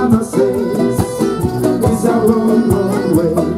mama says is a wrong, wrong way.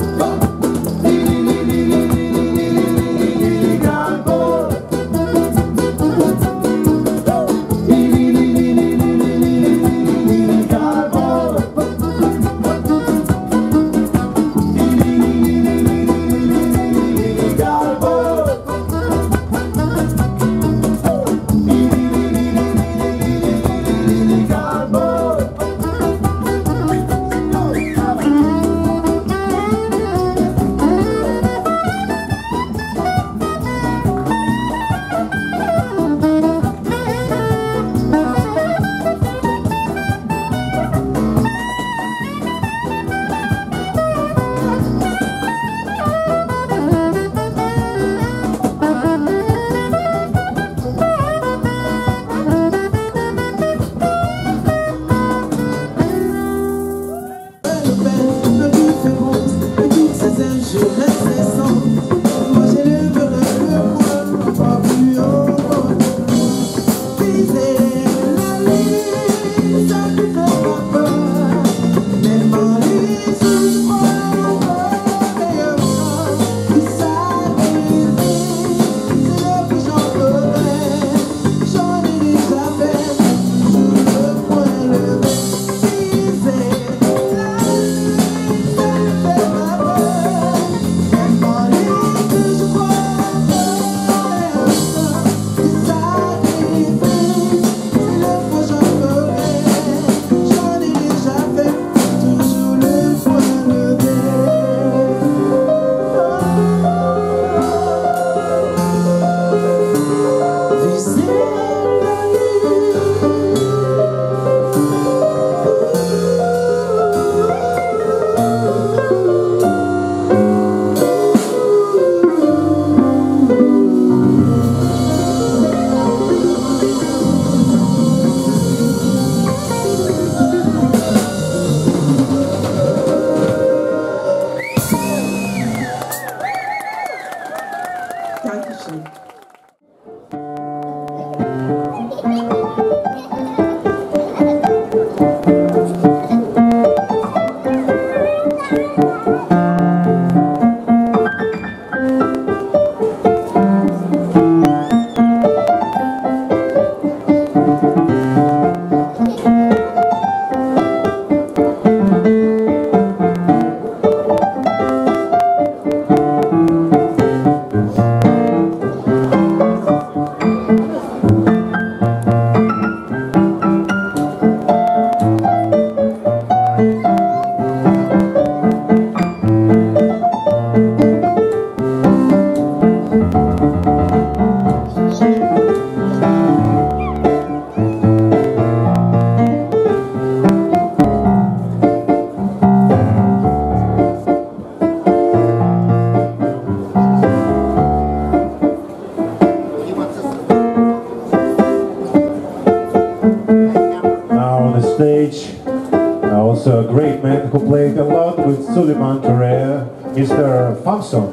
Also a great man who played a lot with Suleiman Turrea, Mr. Famson.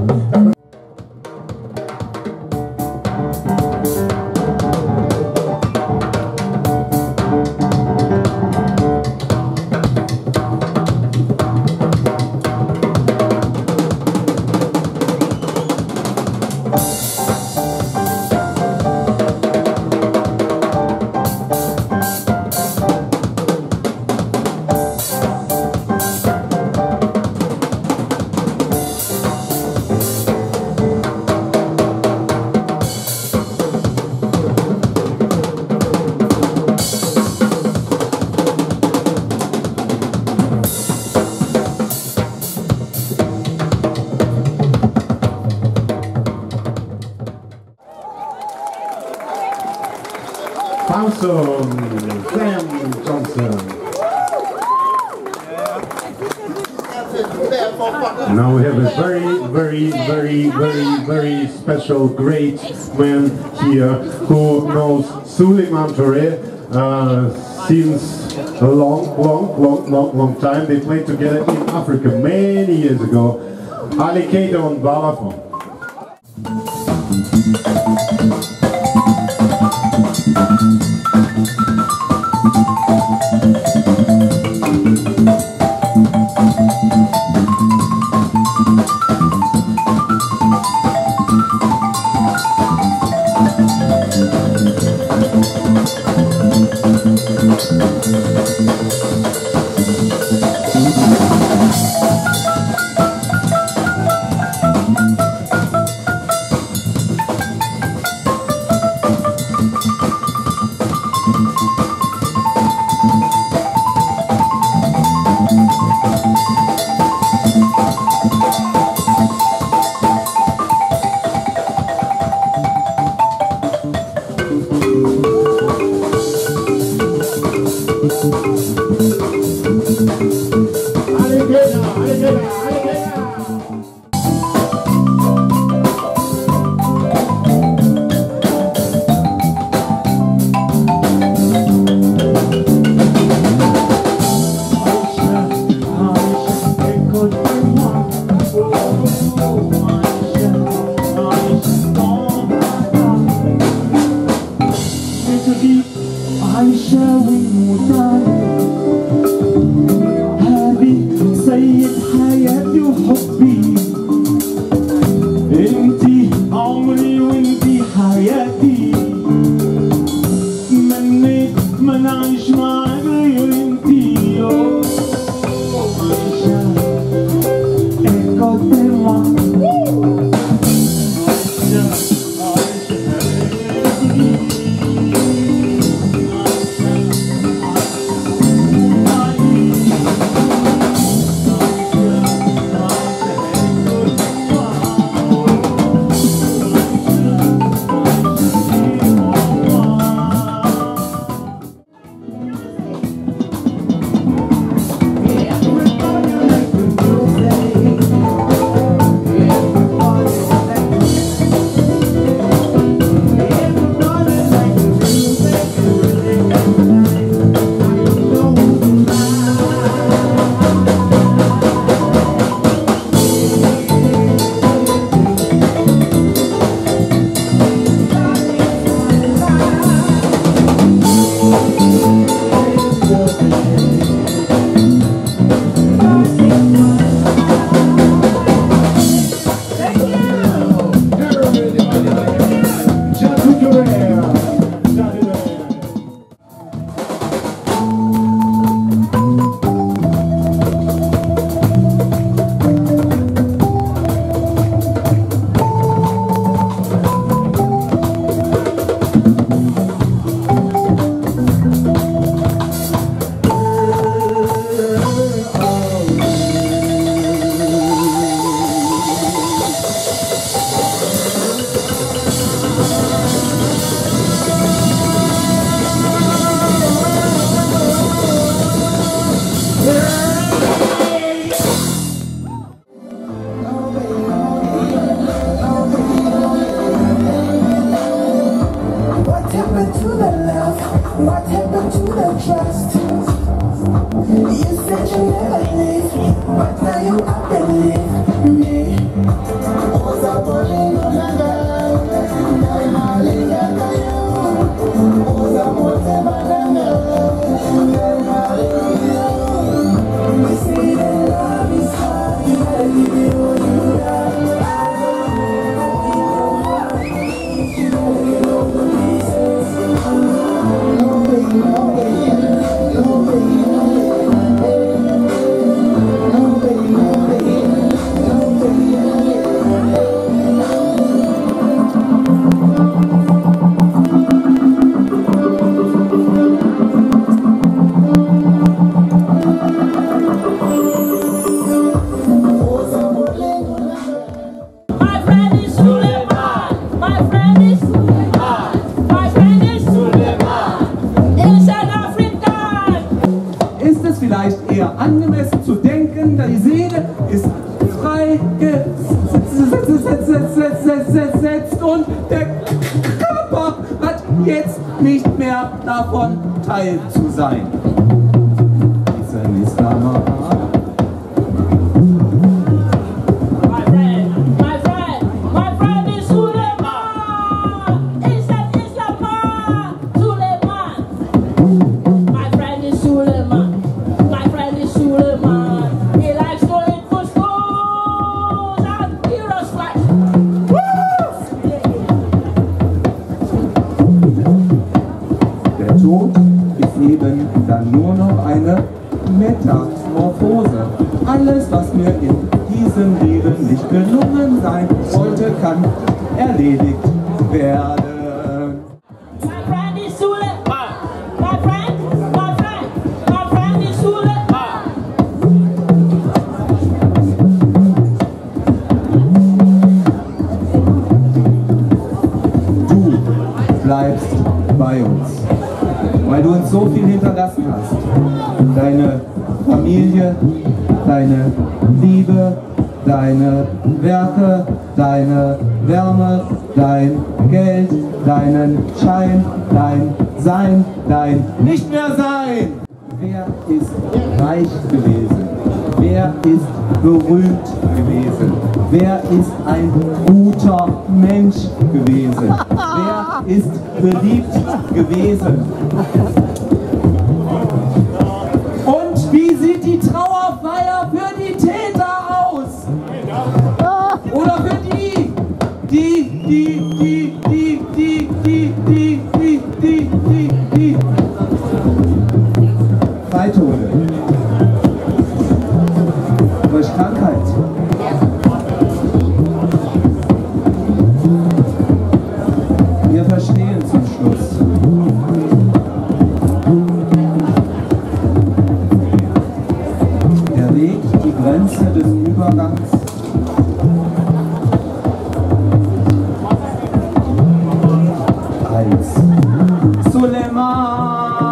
Samson, Sam Johnson. Now we have a very special, great man here who knows Suleiman Touré since a long time. They played together in Africa many years ago. Ali Keita and Balafon. You said you never leave, but now you up and leave me. Die Seele ist freigesetzt und der Körper hat jetzt nicht mehr davon teil zu sein. Diesen Islam. Tod ist eben dann nur noch eine Metamorphose. Alles, was mir in diesem Leben nicht gelungen sein sollte, kann erledigt werden. My friend is Suleiman. My friend is Suleiman. Du bleibst bei uns, weil du uns so viel hinterlassen hast. Deine Familie, deine Liebe, deine Werke, deine Wärme, dein Geld, deinen Schein, dein Sein, dein nicht mehr Sein. Wer ist reich gewesen? Wer ist berühmt gewesen? Wer ist ein guter Mensch gewesen? Wer ist beliebt gewesen? Und wie sieht die Trauerfeier für die Täter aus? Oder für die Freitode durch Krankheit. Wir verstehen zum Schluss. Der Weg, die Grenze des Übergangs als Suleiman.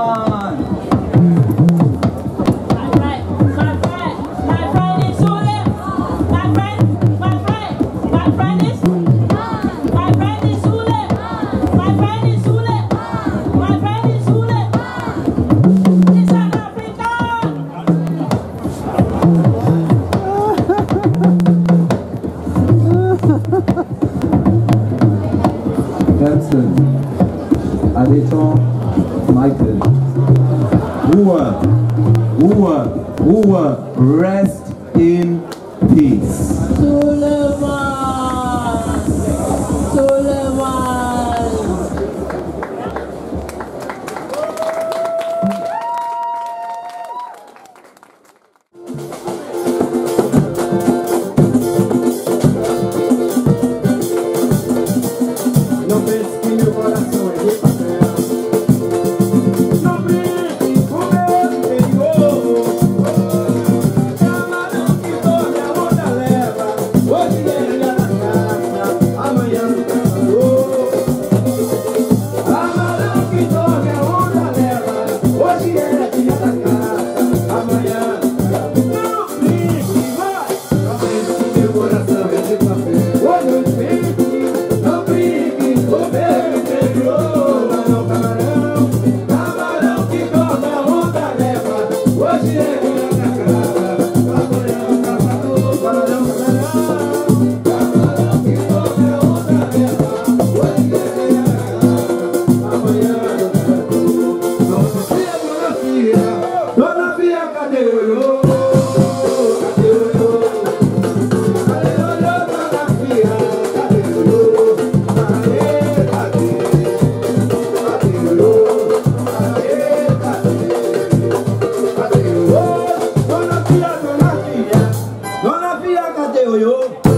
Herzen, Adeton, Michael. Ruhe, Ruhe, Ruhe, rest in peace. Suleiman. Suleiman. No penses que meu coração é de papel. Não brinque com meu interior. Camarão que dorme, a onda leva. Hoje ele na casa, amanhã no camarão. Camarão que dorme, a onda leva. Hoje ele na casa, amanhã no camarão. Não brinque, vai. Não penses que meu coração é de papel. Hoje eu brinque. Não brinque com meu interior, não, camarão. Camarão que dorme, a onda leva. Hoje ele na casa, amanhã no camarão. Camarão, camarão. Camarão que dorme, a onda leva. Hoje ele na casa, amanhã no camarão. Não se fia, dona Fia. Dona Fia, cadê o ioiô? Cadê o ioiô? Cadê o ioiô, dona Fia? Cadê o ioiô? Dona Fia, cadê o ioiô?